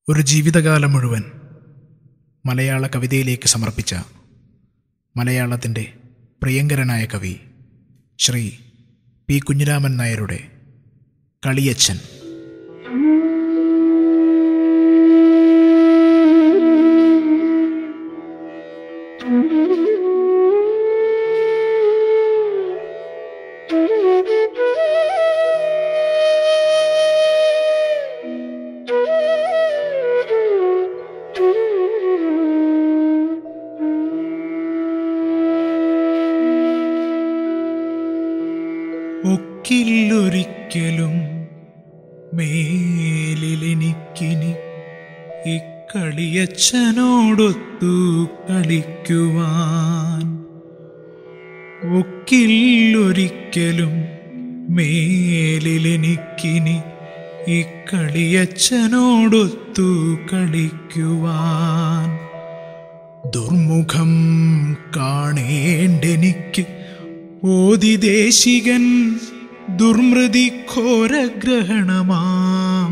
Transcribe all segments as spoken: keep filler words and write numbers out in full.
ഒരു ജീവിതകാലം മുഴുവൻ മലയാള കവിതയിലേക്ക് സമർപ്പിച്ച മലയാളത്തിൻ്റെ പ്രിയങ്കരനായ കവി ശ്രീ പി കുഞ്ഞിരാമൻ നായരുടെ കളിയച്ഛൻ. ഒക്കില്ലൊരിക്കലും മേലിലെനിക്കിനി ഇക്കളിയച്ഛനോടൊത്തു കളിക്കുവാൻ. ഒക്കില്ലൊരിക്കലും മേലിലെനിക്കിനി ഇക്കളിയച്ഛനോടൊത്തു കളിക്കുവാൻ. ദുർമുഖം കാണേണ്ടെനിക്ക് ഓതിദേശികൻ ദുർമൃതി ഘോരഗ്രഹണമാം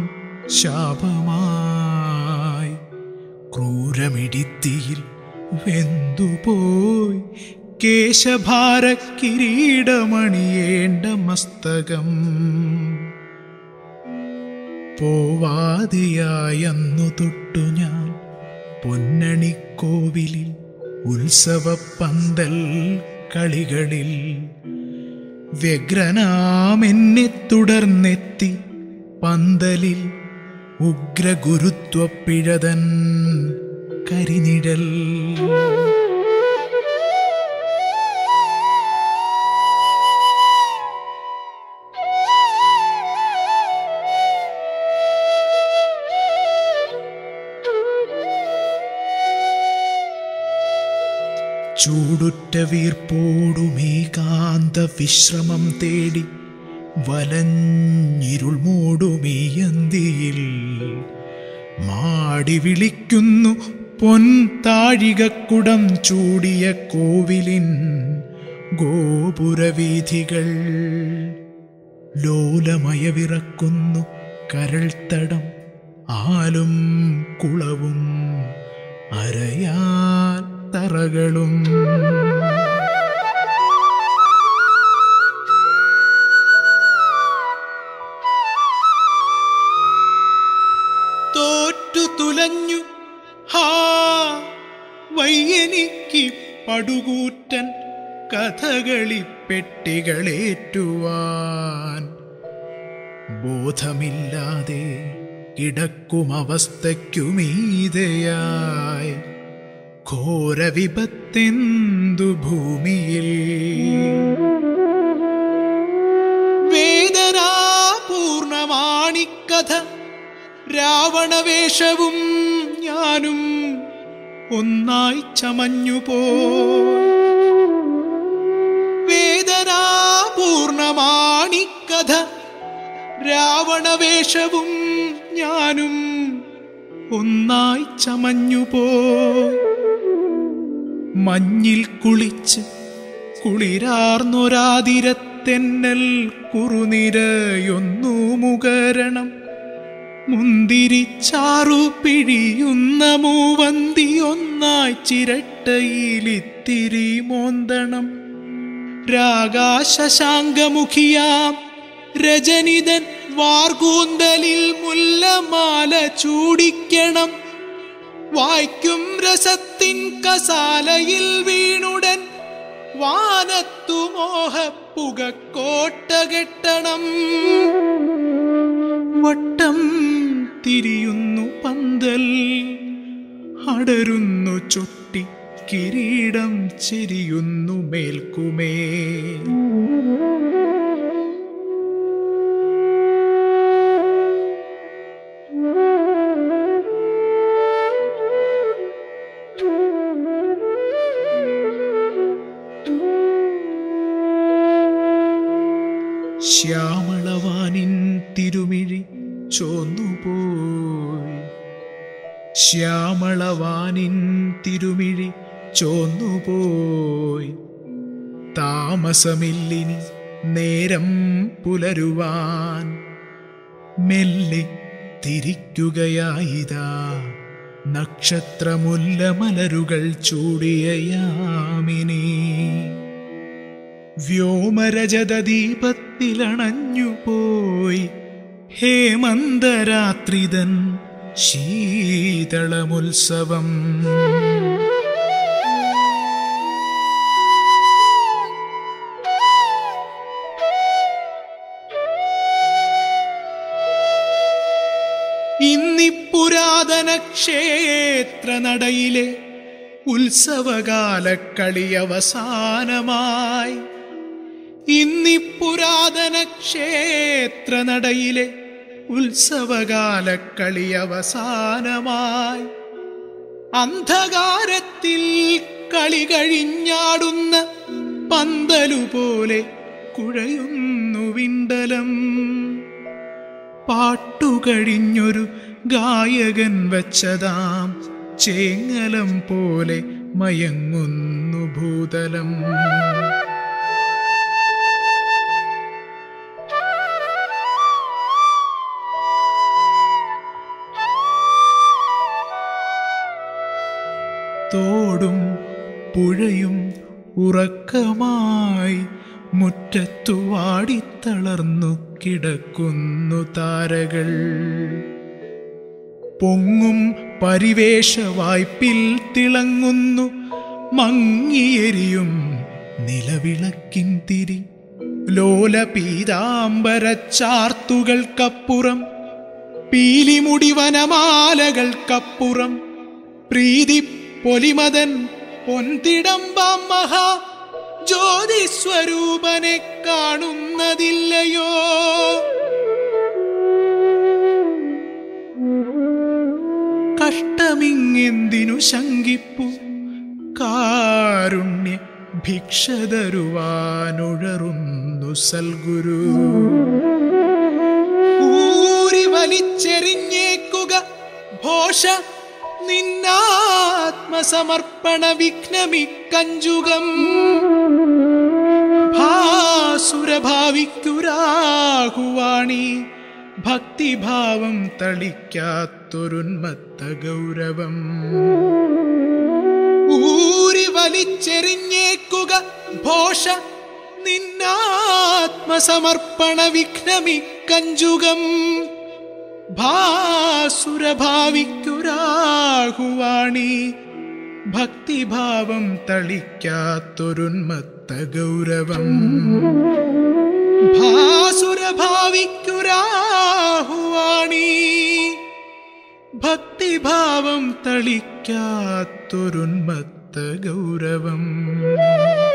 ശാപമായി. ക്രൂരമിടിത്തിയിൽ വെന്തുപോയി കേശഭാര കിരീടമണിയേണ്ട മസ്തകം. പോവാതെയായന്നു തൊട്ടു ഞാൻ പൊന്നണിക്കോവിലിൽ ഉത്സവപ്പന്തൽ കളികളിൽ വ്യഗ്രനാമെന്നെ തുടർന്നെത്തി പന്തലിൽ ഉഗ്രഗുരുത്വപ്പിഴതൻ കരിനിഴൽ. ചൂടുറ്റ വീർപ്പോടുമേകാന്ത വിശ്രമം തേടി വലഞ്ഞിരുൾ മൂടുമീയന്തിയിൽ മാടി വിളിക്കുന്നു പൊൻ താഴികക്കുടം ചൂടിയ കോവിലിൻ ഗോപുരവീഥികൾ. ലോലമയവിറക്കുന്നു കരൾത്തടം ആലും കുളവും അരയാൽ തറകളും. തോറ്റു തുലഞ്ഞു ഹാ വയ്യനിക്ക് പടുകൂറ്റൻ കഥകളിപ്പെട്ടികളേറ്റുവാൻ. ബോധമില്ലാതെ കിടക്കും അവസ്ഥയ്ക്കുമീതയായി ഘോരവിപത്തെന്തു ഭൂമിയിൽ. വേദനാപൂർണമാണിക്കഥ രാവണവേഷവും ഞാനും ഒന്നായി ചമഞ്ഞുപോയി. വേദനാപൂർണമാണിക്കഥ രാവണവേഷവും ഞാനും ഒന്നായി ചമഞ്ഞുപോയി. മഞ്ഞിൽ കുളിച്ച് കുളിരാർന്നൊരാതിരത്തെന്നൽ കുറുനിരയൊന്നു മുകരണം. മുന്തിരിച്ചാറു പിഴിയുന്ന മൂവന്തിയൊന്നായി ചിരട്ടയിലിത്തിരി മോന്തണം. രാഗാശശാങ്കമുഖിയാം രജനിതൻ വാർകൂന്തലിൽ മുല്ലമാല ചൂടിക്കണം. വായ്ക്കും രസത്തിൻ കസാലയിൽ വീണുടൻ വാനത്തു മോഹപ്പുകക്കോട്ട കെട്ടണം. വട്ടം തിരിയുന്നു പന്തൽ അടരുന്നു ചൊട്ടി കിരീടം ചെരിയുന്നു മേൽക്കുമേ. ശ്യാമളവാനിൻ തിരുമിഴി ചോന്നുപോയി. ശ്യാമളവാനിൻ തിരുമിഴി ചോന്നുപോയി. താമസമില്ലിനി നേരം പുലരുവാൻ. മെല്ലെ തിരിക്കുകയായിതാ നക്ഷത്രമുല്ല മലരുകൾ ചൂടിയ യാമിനി. വ്യോമരജത ദീപത്തിലണഞ്ഞുപോയി ഹേമന്തരാത്രിതൻ ശീതളമുത്സവം. ഇന്നി പുരാതന ക്ഷേത്ര നടയിലെ ഉത്സവകാലക്കളി അവസാനമായി. ഇന്നി പുരാതന ക്ഷേത്ര നടയിലെ ഉത്സവകാലക്കളി അവസാനമായി. അന്ധകാരത്തിൽ കളി കഴിഞ്ഞാടുന്ന പന്തലുപോലെ കുഴയുന്നു വിണ്ടലം. പാട്ടുകഴിഞ്ഞൊരു ഗായകൻ വച്ചതാം ചേങ്ങലം പോലെ മയങ്ങുന്നു ഭൂതലം. തോടും പുഴയും ഉറക്കമായി മുറ്റത്തു വാടിത്തളർന്നു കിടക്കുന്നു താരകൾ. പൊങ്ങും പരിവേഷ വായ്പിൽ തിളങ്ങുന്നു മങ്ങിയെരിയും നിലവിളക്കിൻ തിരി. ലോല പീതാംബര ചാർത്തുകൾക്കപ്പുറം പീലിമുടി വനമാലകൾക്കപ്പുറം പ്രീതി പൊലിമതൻ പൊൻതിടമ്പാം മഹാ ജ്യോതിസ്വരൂപനെ കാണുന്നതില്ലയോ? കഷ്ടമിങ്ങെന്തിനു ശങ്കിപ്പു കാരുണ്യ ഭിക്ഷതരുവാനുഴറുന്നു സൽഗുരു. ഊരി വലിച്ചെറിഞ്ഞേക്കുക ഭോഷ നിന്നാത്മസമർപ്പണ വിഘ്നമിക്കഞ്ചുകം. ഭാസുരഭാവിക്കുരാഹുവാണി ഭക്തിഭാവം തളിക്കാത്തൊരുന്മത്ത ഗൗരവം. ഊരി വലിച്ചെറിഞ്ഞേക്കുക ഭോഷ നിന്നാത്മസമർപ്പണ വിഘ്നമിക്കഞ്ചുകം. ഭാസുരഭാവിക്കുരാഹുവാണി ഭക്തിഭാവം തളിക്കാത്തൊരുന്മത്ത ഗൗരവം. ഭാസുരഭാവിക്കുരാഹുവാണി ഭക്തിഭാവം തളിക്കാത്തൊരുന്മത്ത ഗൗരവം.